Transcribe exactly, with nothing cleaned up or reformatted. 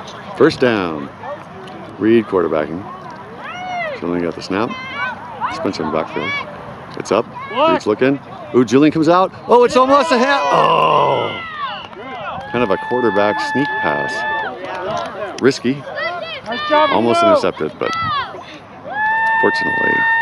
First down. Reed quarterbacking. Julian got the snap. Spencer in the backfield. It's up. Reed's looking. Ooh, Julian comes out. Oh, it's almost a hand. Oh! Kind of a quarterback sneak pass. Risky. Almost intercepted, but fortunately